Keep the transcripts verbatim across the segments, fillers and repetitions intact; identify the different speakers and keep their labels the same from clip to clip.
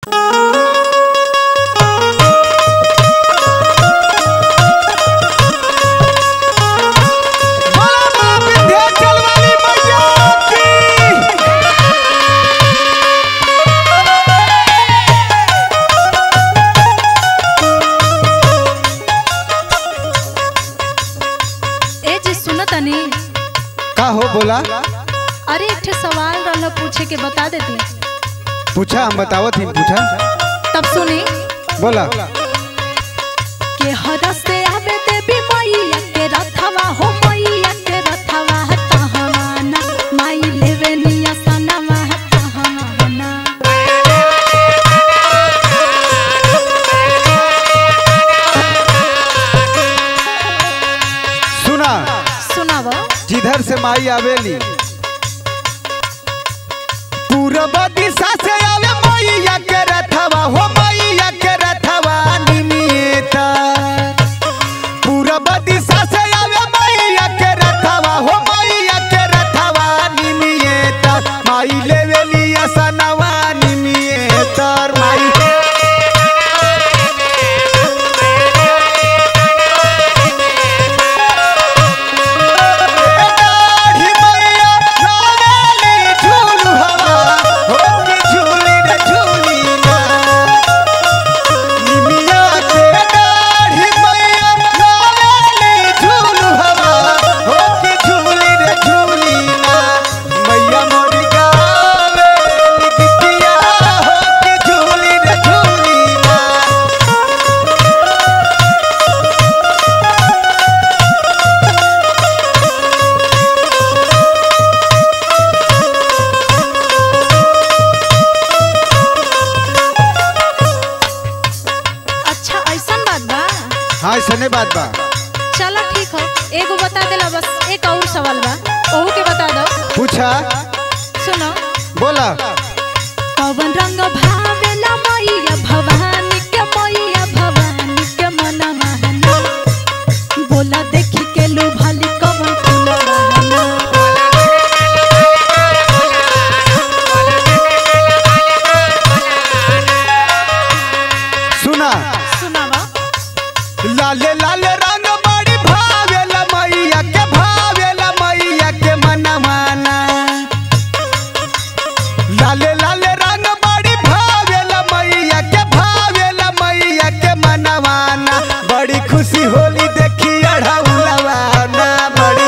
Speaker 1: का हो बोला?
Speaker 2: अरे एक सवाल रहला पूछे के बता देती।
Speaker 1: पूछा हम बतावत ही पूछा।
Speaker 2: तब सुनी
Speaker 1: बोला।
Speaker 2: के हर से आवे देवी मैया के रथवा हो मैया के रथवा तहवाना माई लेवे निया सनवा तहवाना।
Speaker 1: सुना
Speaker 2: सुनावा।
Speaker 1: जिधर से माई आवेली पूरब दिशा से आवे मैया के रथवा हो मैया के रथवा निमिता। पूरब दिशा से आवे मैया के रथवा हो मैया के रथवा निमिता। माई लेवेली असनवा निमिता माई। हाँ ऐसने बात बा।
Speaker 2: चलो ठीक हो एगो बता देला बस एक और सवाल बा ओहू के बता दो।
Speaker 1: पूछा।
Speaker 2: सुनो
Speaker 1: बोला।
Speaker 2: पवन रंग भावेला मैया भवानी के मैया भवानी के मनवा बोला देखी के लो भली कवन फूलवा।
Speaker 1: सुना
Speaker 2: सुनावा।
Speaker 1: लाले लाले रंग बड़ी भावेला मैया के भावेला मैया के मनमाना। लाले लाले रंग बड़ी भावेला मैया के भावेला मैया के मनमाना। बड़ी खुशी होली देखी अढ़ाउलवाना बड़ी।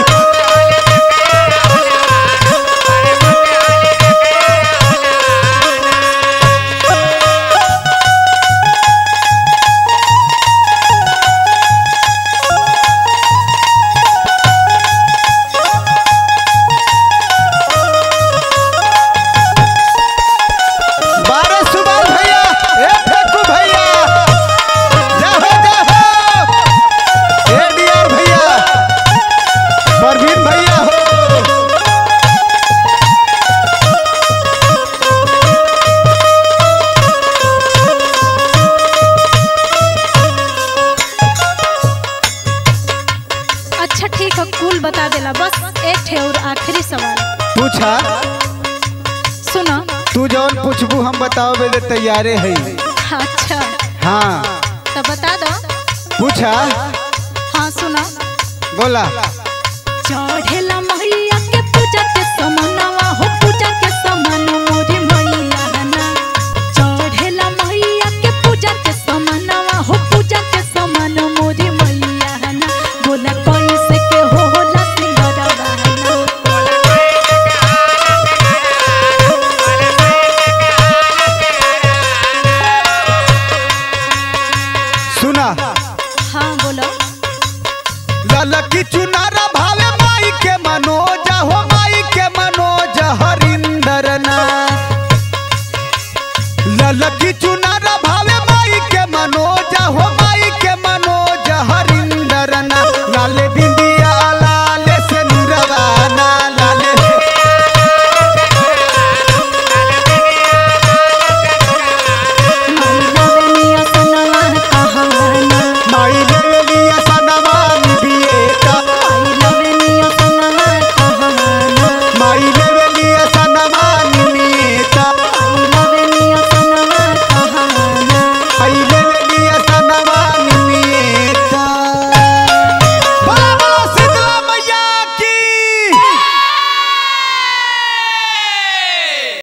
Speaker 2: अच्छा ठीक है कुल बता देला बस एक ठे और आखिरी सवाल।
Speaker 1: पूछा।
Speaker 2: सुनो।
Speaker 1: तू जौन पूछबू हम बताओ बेले तैयारे है।
Speaker 2: अच्छा
Speaker 1: हाँ
Speaker 2: तो बता दो।
Speaker 1: पूछा।
Speaker 2: हाँ सुनो।
Speaker 1: बोला।
Speaker 2: चढ़ेला मैया के पूजा के समनवा हो पूजा के समन मोरी मैया ना। चढ़ेला मैया के पूजा के समनवा हो पूजा के समन मोरी मैया ना। बोला कैसे के हो होला सिंगरवा ना।
Speaker 1: सुना।
Speaker 2: हाँ बोलो।
Speaker 1: ललकी चुनारा भावे माई के मनोज हो माई के मनोज हरिंदर ना। ललकी चुनारा भावे माई के मनोज हो